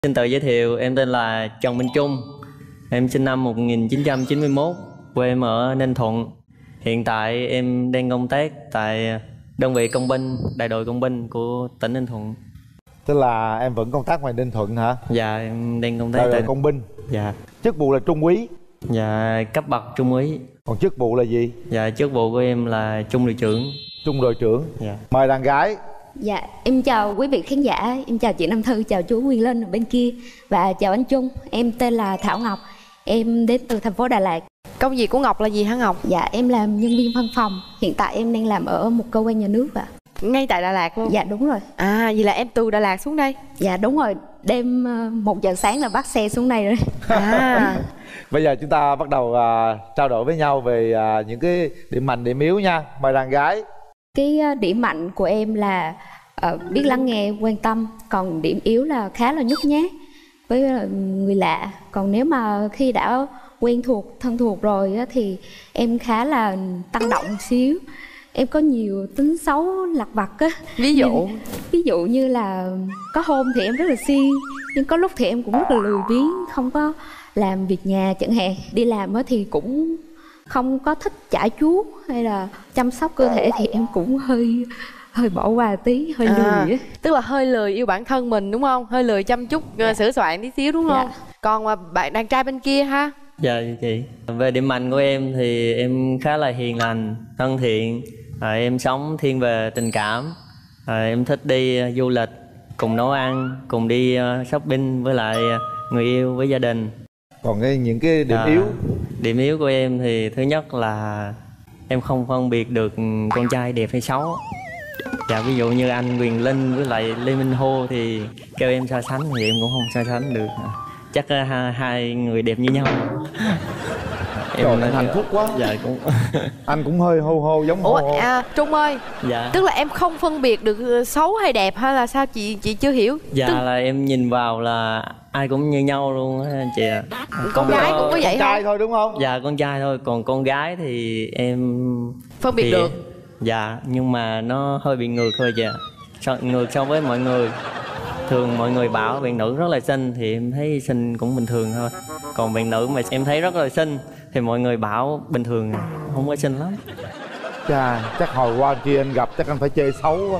Xin tự giới thiệu, em tên là Trần Minh Trung. Em sinh năm 1991, quê em ở Ninh Thuận. Hiện tại em đang công tác tại đơn vị công binh, đại đội công binh của tỉnh Ninh Thuận. Tức là em vẫn công tác ngoài Ninh Thuận hả? Dạ, em đang công tác đại đội tại công binh. Dạ. Chức vụ là trung úy. Dạ, cấp bậc trung úy. Còn chức vụ là gì? Dạ, chức vụ của em là trung đội trưởng. Trung đội trưởng. Dạ. Mời đàn gái. Dạ, em chào quý vị khán giả, em chào chị Nam Thư, chào chú Nguyên Linh ở bên kia và chào anh Trung. Em tên là Thảo Ngọc, em đến từ thành phố Đà Lạt. Công việc của Ngọc là gì hả Ngọc? Dạ, em làm nhân viên văn phòng, hiện tại em đang làm ở một cơ quan nhà nước ạ. Ngay tại Đà Lạt luôn? Dạ đúng rồi. À, vậy là em từ Đà Lạt xuống đây? Dạ đúng rồi, đêm 1 giờ sáng là bắt xe xuống đây rồi. À. Bây giờ chúng ta bắt đầu trao đổi với nhau về những cái điểm mạnh, điểm yếu nha. Mời đàn gái. Cái điểm mạnh của em là biết lắng nghe, quan tâm. Còn điểm yếu là khá là nhút nhát với người lạ. Còn nếu mà khi đã quen thuộc, thân thuộc rồi á, thì em khá là tăng động xíu. Em có nhiều tính xấu lặt vặt á. Ví dụ như là có hôm thì em rất là siêng, nhưng có lúc thì em cũng rất là lười biếng, không có làm việc nhà chẳng hạn. Đi làm á thì cũng không có thích chải chuốt hay là chăm sóc cơ thể, thì em cũng hơi bỏ qua tí, hơi lười á. Tức là hơi lười yêu bản thân mình đúng không? Hơi lười chăm chút, sửa soạn tí xíu đúng không? Còn mà bạn đàn trai bên kia ha? Dạ chị. Về điểm mạnh của em thì em khá là hiền lành, thân thiện. Em sống thiên về tình cảm. Em thích đi du lịch, cùng nấu ăn, cùng đi shopping với lại người yêu, với gia đình. Còn những cái điểm yếu? Điểm yếu của em thì thứ nhất là em không phân biệt được con trai đẹp hay xấu. Dạ, ví dụ như anh Quyền Linh với lại Lê Minh Hô thì kêu em so sánh thì em cũng không so sánh được. Chắc hai người đẹp như nhau. Em hạnh phúc quá. Dạ cũng. Anh cũng hơi hô giống hô. Trung ơi. Dạ. Tức là em không phân biệt được xấu hay đẹp hay là sao, chị chưa hiểu? Dạ là em nhìn vào là ai cũng như nhau luôn á chị ạ. Con gái cũng có vậy không? Con trai không? thôi đúng không? Dạ con trai thôi, còn con gái thì em phân biệt được. Dạ, nhưng mà nó hơi bị ngược thôi chị ạ. Ngược so với mọi người. Thường mọi người bảo bạn nữ rất là xinh thì em thấy xinh cũng bình thường thôi. Còn bạn nữ mà em thấy rất là xinh thì mọi người bảo bình thường, không có xinh lắm. Chà, chắc hồi qua kia anh gặp chắc anh phải chê xấu quá.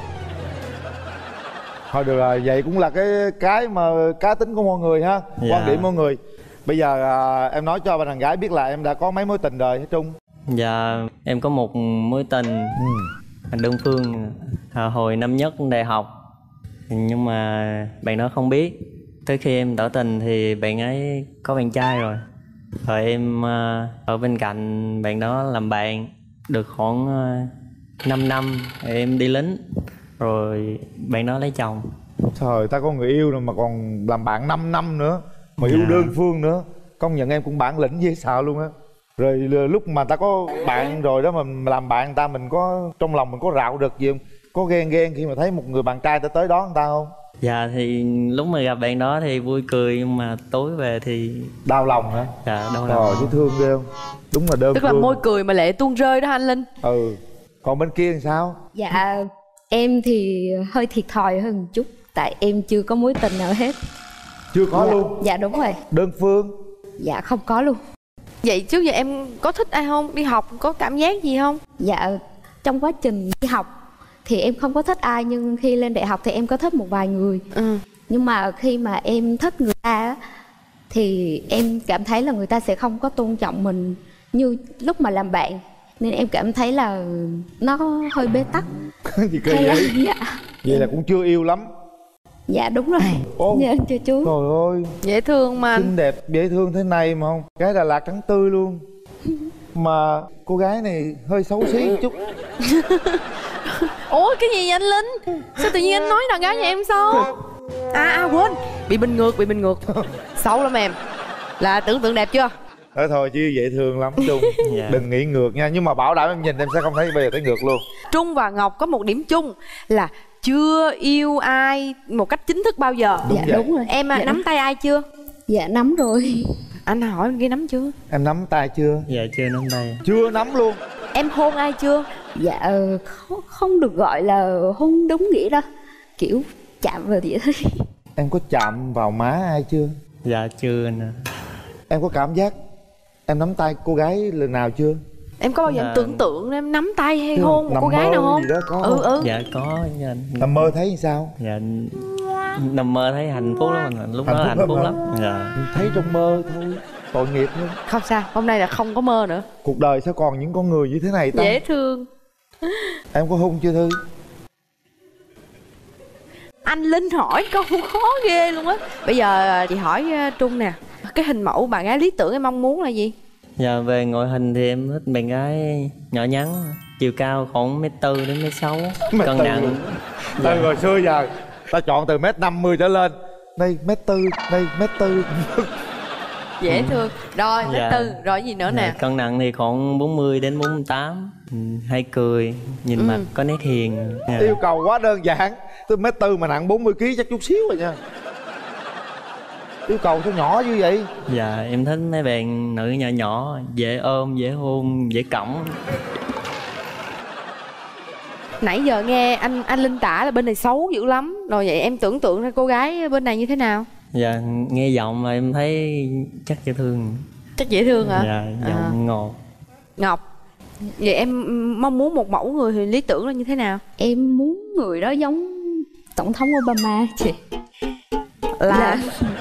Thôi được rồi, vậy cũng là cái mà cá tính của mọi người ha. Dạ. Quan điểm mọi người. Bây giờ em nói cho bạn đàn gái biết là em đã có mấy mối tình rồi hả Trung? Dạ, em có một mối tình đơn phương hồi năm nhất đại học. Nhưng mà bạn đó không biết. Tới khi em tỏ tình thì bạn ấy có bạn trai rồi. Rồi em ở bên cạnh bạn đó làm bạn được khoảng 5 năm. Em đi lính rồi bạn đó lấy chồng. Trời, ta có người yêu rồi mà còn làm bạn 5 năm nữa. Mà yêu đơn phương nữa. Công nhận em cũng bản lĩnh dễ sợ luôn á. Rồi lúc mà ta có bạn rồi đó mà làm bạn người ta, mình có trong lòng mình có rạo rực gì không? Có ghen khi mà thấy một người bạn trai ta tới đó người ta không? Dạ thì lúc mà gặp bạn đó thì vui cười, nhưng mà tối về thì đau lòng hả? Dạ đau lòng. Chứ thương ghê không? Đúng là đơn Tức là môi cười mà lệ tuôn rơi đó anh Linh. Còn bên kia thì sao? Dạ em thì hơi thiệt thòi hơn một chút, tại em chưa có mối tình nào hết. Chưa có luôn? Dạ đúng rồi. Đơn phương? Dạ không có luôn. Vậy trước giờ em có thích ai không? Đi học có cảm giác gì không? Dạ trong quá trình đi học thì em không có thích ai, nhưng khi lên đại học thì em có thích một vài người. Nhưng mà khi mà em thích người ta thì em cảm thấy là người ta sẽ không có tôn trọng mình như lúc mà làm bạn, nên em cảm thấy là nó hơi bế tắc. Gì kỳ vậy? Dạ. Vậy là cũng chưa yêu lắm. Dạ đúng rồi. Dạ chưa chú. Trời ơi, dễ thương mà. Xinh đẹp dễ thương thế này mà không. Gái Đà Lạt trắng tươi luôn. Mà cô gái này hơi xấu xí một chút. Ủa cái gì vậy anh Linh? Sao tự nhiên anh nói đàn gái nhà em xấu? Quên, bị bình ngược. Xấu lắm em. Là tưởng tượng đẹp chưa? Thôi chứ dễ thương lắm Trung. Đừng nghĩ ngược nha. Nhưng mà bảo đảm em nhìn em sẽ không thấy bây giờ thấy ngược luôn. Trung và Ngọc có một điểm chung là chưa yêu ai một cách chính thức bao giờ. Đúng rồi. Em nắm tay ai chưa? Dạ nắm rồi. Anh hỏi bên kia nắm chưa? Em nắm tay chưa? Dạ chưa nắm tay. Chưa nắm luôn. Em hôn ai chưa? Dạ không được gọi là hôn đúng nghĩa đâu, kiểu chạm vào vậy thôi. Em có chạm vào má ai chưa? Dạ chưa anh ạ. Em có cảm giác em nắm tay cô gái lần nào chưa? Em có bao giờ em tưởng tượng em nắm tay hay hôn một Nằm cô gái mơ nào không? gì đó có không? Dạ có nha anh. Nằm mơ thấy sao? Dạ nằm mơ thấy hạnh phúc lắm anh ạ. Lúc đó hạnh phúc lắm. Dạ. Thấy trong mơ thôi, tội nghiệp lắm. Không sao, hôm nay là không có mơ nữa. Cuộc đời sao còn những con người như thế này ta? Dễ thương. Em có hôn chưa Thư? Anh Linh hỏi câu khó ghê luôn á. Bây giờ chị hỏi Trung nè, cái hình mẫu bạn gái lý tưởng em mong muốn là gì? Dạ về ngoại hình thì em thích bạn gái nhỏ nhắn, chiều cao khoảng 1m4 đến 1m6, cân nặng. Từ hồi xưa giờ ta chọn từ 1m50 trở lên. Đây 1m4, đây 1m4. Dễ thương. Rồi, Dạ. tư, rồi gì nữa nè? Dạ, cân nặng thì khoảng 40 đến 48, hay cười, nhìn mặt có nét hiền. Dạ. Yêu cầu quá đơn giản. Tôi 1m4 mà nặng 40kg chắc chút xíu rồi nha. Yêu cầu sao nhỏ như vậy? Dạ em thích mấy bạn nữ nhỏ nhỏ, dễ ôm, dễ hôn, dễ cõng. Nãy giờ nghe anh Linh tả là bên này xấu dữ lắm. Rồi vậy em tưởng tượng ra cô gái bên này như thế nào? Dạ nghe giọng là em thấy chắc dễ thương. Chắc dễ thương hả? Dạ giọng ngọt. Ngọc, vậy em mong muốn một mẫu người thì lý tưởng là như thế nào? Em muốn người đó giống tổng thống Obama chị. Là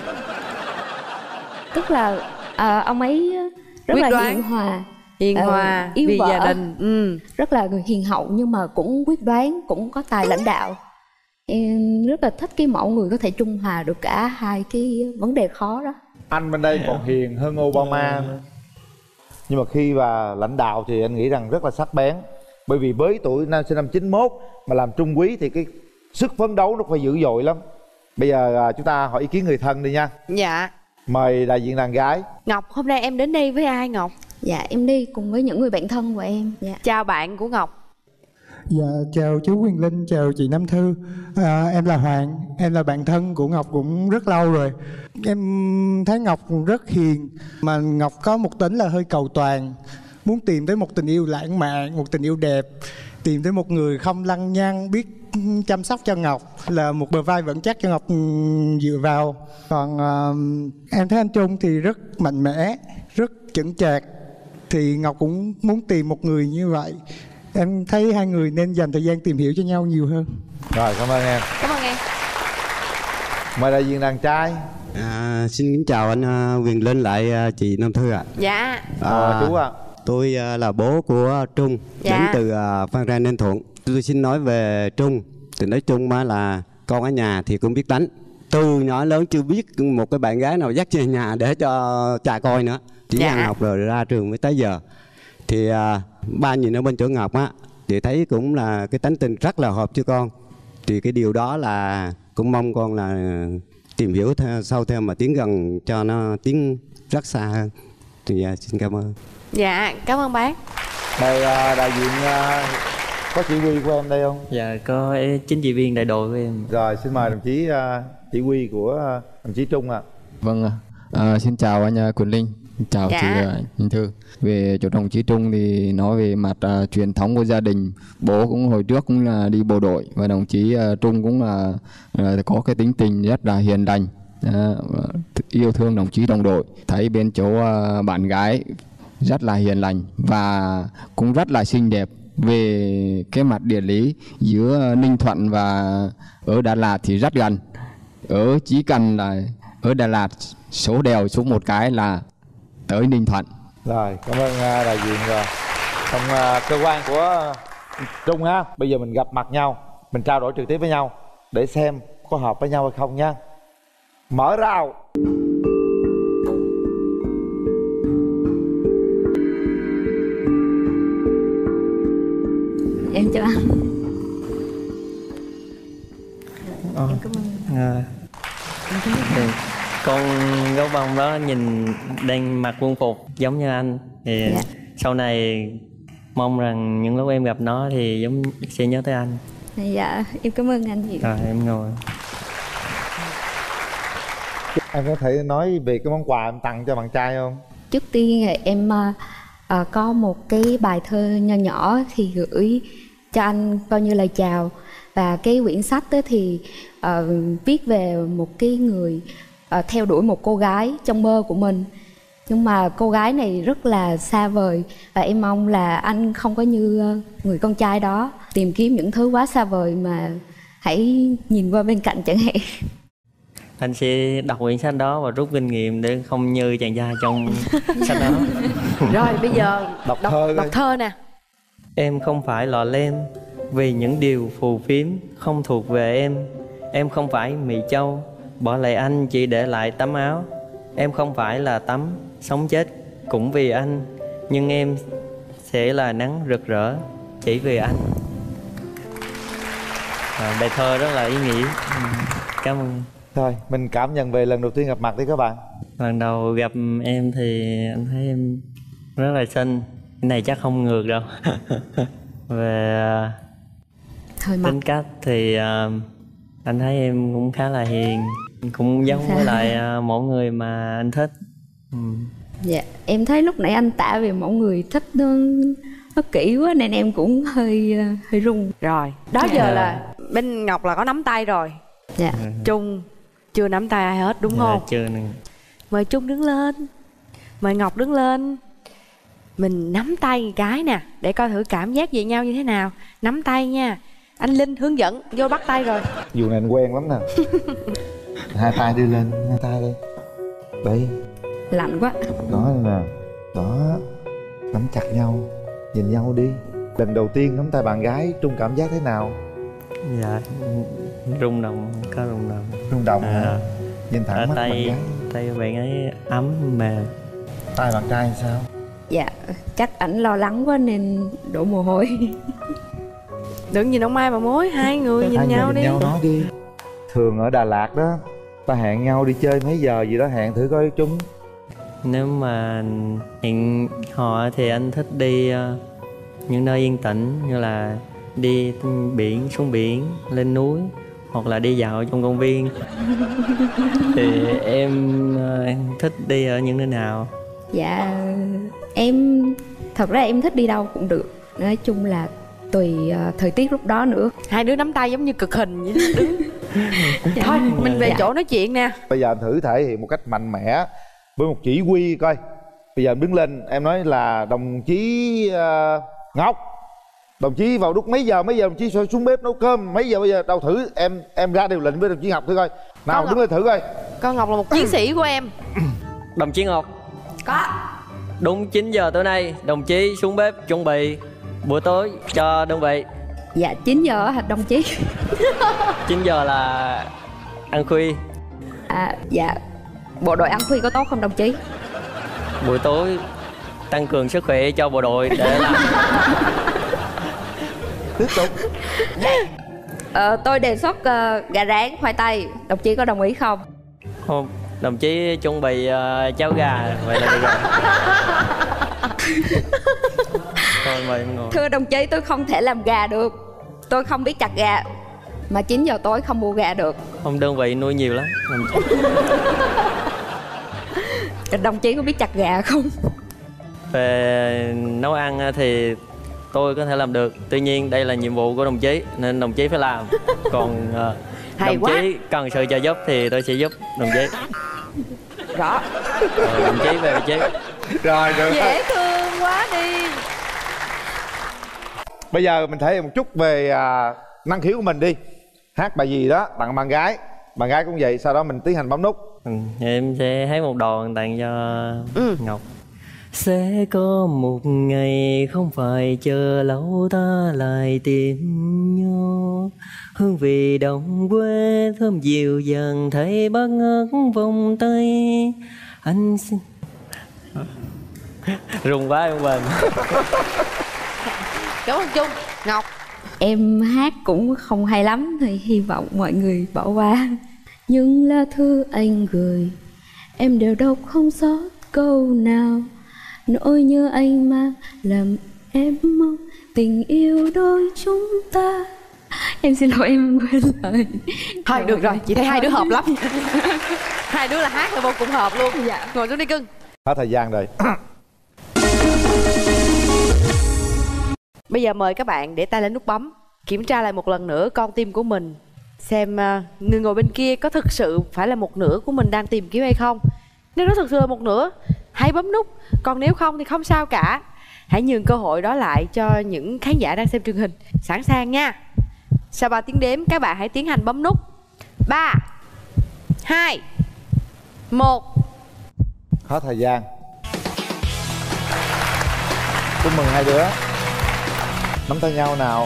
Tức là ông ấy rất Quyết là đoán. hiền hòa, hiền hòa, yêu vì vợ, gia đình. rất là người hiền hậu nhưng mà cũng quyết đoán, cũng có tài lãnh đạo. Em rất là thích cái mẫu người có thể trung hòa được cả hai cái vấn đề khó đó. Anh bên đây còn hiền hơn Obama nữa. Nhưng mà khi mà lãnh đạo thì anh nghĩ rằng rất là sắc bén. Bởi vì với tuổi sinh năm 91 mà làm trung úy thì cái sức phấn đấu nó phải dữ dội lắm. Bây giờ chúng ta hỏi ý kiến người thân đi nha. Dạ. Mời đại diện đàn gái. Ngọc, hôm nay em đến đây với ai Ngọc? Dạ em đi cùng với những người bạn thân của em. Dạ. Chào bạn của Ngọc. Dạ, chào chú Quyền Linh, chào chị Nam Thư. Em là Hoàng, em là bạn thân của Ngọc cũng rất lâu rồi. Em thấy Ngọc rất hiền, mà Ngọc có một tính là hơi cầu toàn. Muốn tìm tới một tình yêu lãng mạn, một tình yêu đẹp, tìm tới một người không lăng nhăng, biết chăm sóc cho Ngọc, là một bờ vai vững chắc cho Ngọc dựa vào. Còn em thấy anh Trung thì rất mạnh mẽ, rất chững chạc, thì Ngọc cũng muốn tìm một người như vậy. Em thấy hai người nên dành thời gian tìm hiểu cho nhau nhiều hơn. Rồi, cảm ơn em. Cảm ơn em. Mời đại diện đàn trai. Xin kính chào anh Quyền Linh lại chị Nam Thư ạ. Dạ. Chú ạ. Tôi là bố của Trung, Dạ. đến từ Phan Rang Ninh Thuận. Tôi xin nói về Trung. Thì nói chung mà là con ở nhà thì cũng biết đánh. Từ nhỏ lớn chưa biết một cái bạn gái nào dắt về nhà để cho cha coi nữa. Chỉ Dạ. ăn học rồi ra trường mới tới giờ. Thì ba nhìn ở bên chỗ Ngọc á, thì thấy cũng là cái tánh tình rất là hợp với con. Thì cái điều đó là cũng mong con là tìm hiểu sau theo mà tiến gần cho nó tiến rất xa hơn. Thì xin cảm ơn. Dạ, cảm ơn bác. Mời đại diện có chỉ huy của em đây không? Dạ có chính trị viên đại đội của em. Rồi xin mời đồng chí chỉ huy của đồng chí Trung ạ. Vâng, xin chào anh Quyền Linh, chào Dạ. chị Minh Thư. Về chỗ đồng chí Trung thì nói về mặt truyền thống của gia đình, bố cũng hồi trước cũng là đi bộ đội, và đồng chí Trung cũng là có cái tính tình rất là hiền lành, yêu thương đồng chí đồng đội. Thấy bên chỗ bạn gái rất là hiền lành và cũng rất là xinh đẹp. Về cái mặt địa lý giữa Ninh Thuận và ở Đà Lạt thì rất gần. Chỉ cần là ở Đà Lạt số đèo xuống một cái là tới Ninh Thuận. Rồi, cảm ơn đại diện rồi. Trong cơ quan của Trung ha, bây giờ mình gặp mặt nhau, mình trao đổi trực tiếp với nhau để xem có hợp với nhau hay không nha. Mở rào. Em chào anh. Em cảm ơn. Con gấu bông đó nhìn đang mặc quân phục giống như anh thì Dạ. sau này mong rằng những lúc em gặp nó thì giống sẽ nhớ tới anh. Dạ em cảm ơn anh nhiều. Rồi em ngồi. Em có thể nói về cái món quà em tặng cho bạn trai không? Trước tiên thì em có một cái bài thơ nho nhỏ thì gửi cho anh coi như lời chào. Và cái quyển sách thì viết về một cái người theo đuổi một cô gái trong mơ của mình. Nhưng mà cô gái này rất là xa vời, và em mong là anh không có như người con trai đó tìm kiếm những thứ quá xa vời, mà hãy nhìn qua bên cạnh chẳng hạn. Anh sẽ đọc quyển sách đó và rút kinh nghiệm để không như chàng trai trong sách đó. Rồi bây giờ Đọc thơ coi. thơ nè. Em không phải lọ lem vì những điều phù phiếm không thuộc về em. Em không phải Mị Châu bỏ lại anh chỉ để lại tấm áo. Em không phải là tắm sống chết cũng vì anh, nhưng em sẽ là nắng rực rỡ chỉ vì anh. Bài thơ rất là ý nghĩa. Cảm ơn. Thôi mình cảm nhận về lần đầu tiên gặp mặt đi các bạn. Lần đầu gặp em thì anh thấy em rất là xinh. Cái này chắc không ngược đâu. Về tính cách thì anh thấy em cũng khá là hiền, cũng giống với lại mẫu người mà anh thích. Dạ, em thấy lúc nãy anh tả về mẫu người thích nó kỹ quá nên em cũng hơi run. Rồi, đó giờ là bên Ngọc là có nắm tay rồi. Dạ. Trung chưa nắm tay ai hết đúng không? Chưa nè. Mời Trung đứng lên, mời Ngọc đứng lên. Mình nắm tay một cái nè, để coi thử cảm giác về nhau như thế nào. Nắm tay nha. Anh Linh hướng dẫn, vô bắt tay rồi. Dù này anh quen lắm nè. Hai tay đưa lên, hai tay đây. Đây. Lạnh quá. Đó nè. Đó. Nắm chặt nhau, nhìn nhau đi. Lần đầu tiên nắm tay bạn gái, Trung cảm giác thế nào? Dạ, rung động, có rung động. Rung động hả? Nhìn thẳng mắt bạn gái. Tay bạn ấy ấm mềm. Tay bạn trai sao? Dạ, chắc ảnh lo lắng quá nên đổ mồ hôi. Đừng nhìn ông Mai bà Mối, hai người nhìn nhau đi. Nhau nói đi. Thường ở Đà Lạt đó, ta hẹn nhau đi chơi mấy giờ gì đó, hẹn thử coi Trung. Nếu mà hẹn hò thì anh thích đi những nơi yên tĩnh, như là đi biển, xuống biển, lên núi, hoặc là đi dạo trong công viên. Thì em thích đi ở những nơi nào? Dạ, em thật ra em thích đi đâu cũng được. Nói chung là tùy thời tiết lúc đó nữa. Hai đứa nắm tay giống như cực hình vậy đó, đứng. Thôi mình về chỗ nói chuyện nè. Bây giờ anh thử thể hiện một cách mạnh mẽ với một chỉ huy coi. Bây giờ em đứng lên, em nói là đồng chí Ngọc, đồng chí vào lúc mấy giờ đồng chí xuống bếp nấu cơm, mấy giờ bây giờ đâu, thử em ra điều lệnh với đồng chí Ngọc thử coi. Nào đứng lên thử coi. Con Ngọc là một chiến sĩ của em. Đồng chí Ngọc. Có. Đúng 9 giờ tối nay, đồng chí xuống bếp chuẩn bị bữa tối cho đơn vị. Dạ 9 giờ hả đồng chí? 9 giờ là ăn khuya. Dạ, bộ đội ăn khuya có tốt không đồng chí? Buổi tối tăng cường sức khỏe cho bộ đội để làm. Tiếp tục. Tôi đề xuất gà rán khoai tây, đồng chí có đồng ý không? Không, đồng chí chuẩn bị cháo gà, vậy là được rồi. Thôi mời em ngồi. Thưa đồng chí, tôi không thể làm gà được, tôi không biết chặt gà, mà 9 giờ tối không mua gà được. Không, đơn vị nuôi nhiều lắm. Đồng chí có biết chặt gà không? Về nấu ăn thì tôi có thể làm được, tuy nhiên đây là nhiệm vụ của đồng chí nên đồng chí phải làm. Còn đồng chí cần sự trợ giúp thì tôi sẽ giúp đồng chí. Rõ. Rồi, đồng chí về vị trí. Rồi được. Dễ thương quá đi. Bây giờ mình thể hiện một chút về năng khiếu của mình đi. Hát bài gì đó tặng bạn gái cũng vậy, sau đó mình tiến hành bấm nút. Em sẽ hát một đoạn tặng cho Ngọc. Sẽ có một ngày không phải chờ lâu ta lại tìm nhau, hương vị đồng quê thơm dịu dàng thấy bát ngát vòng tay. Anh xin rung quá em quên. Cảm ơn Trung. Ngọc. Em hát cũng không hay lắm thì hy vọng mọi người bỏ qua. Nhưng lá thư anh gửi em đều đọc không sót câu nào, nỗi nhớ anh mang làm em mong tình yêu đôi chúng ta. Em xin lỗi em quên lời. Thôi được rồi, chị thấy hai đứa hợp lắm. Hai đứa là hát là vô cùng hợp luôn. Dạ. Ngồi xuống đi cưng. Hết thời gian rồi. Bây giờ mời các bạn để tay lên nút bấm. kiểm tra lại một lần nữa con tim của mình, xem người ngồi bên kia có thực sự phải là một nửa của mình đang tìm kiếm hay không. Nếu nó thực sự là một nửa, hãy bấm nút. Còn nếu không thì không sao cả. Hãy nhường cơ hội đó lại cho những khán giả đang xem truyền hình. Sẵn sàng nha. Sau 3 tiếng đếm, các bạn hãy tiến hành bấm nút. 3 2 1. Hết thời gian. Chúc mừng hai đứa. Nắm tay nhau nào.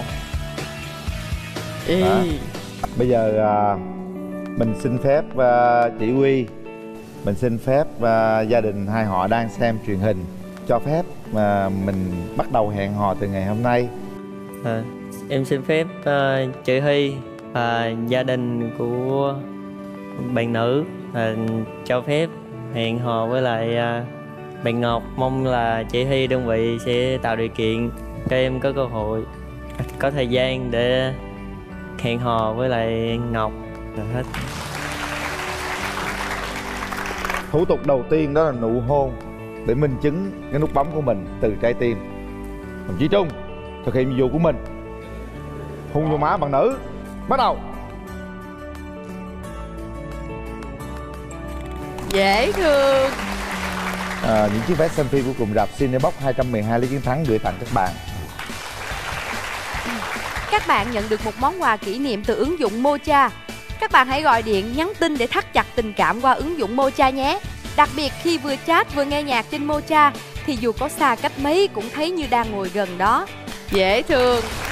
Bây giờ mình xin phép chị Huy, mình xin phép gia đình hai họ đang xem truyền hình cho phép mình bắt đầu hẹn hò từ ngày hôm nay. Em xin phép chị Huy và gia đình của bạn nữ cho phép hẹn hò với lại bạn Ngọc. Mong là chị Huy đơn vị sẽ tạo điều kiện cho em có cơ hội, có thời gian để hẹn hò với lại Ngọc là hết. Thủ tục đầu tiên đó là nụ hôn để minh chứng cái nút bấm của mình từ trái tim. Đồng chí Trung thực hiện nhiệm vụ của mình. Hôn vô má bạn nữ. Bắt đầu. Dễ thương. Những chiếc vé xem phim của cụm rạp Cinebox 212 lý chiến thắng gửi tặng các bạn. Các bạn nhận được một món quà kỷ niệm từ ứng dụng Mocha. Các bạn hãy gọi điện, nhắn tin để thắt chặt tình cảm qua ứng dụng Mocha nhé. Đặc biệt khi vừa chat vừa nghe nhạc trên Mocha thì dù có xa cách mấy cũng thấy như đang ngồi gần đó. Dễ thương.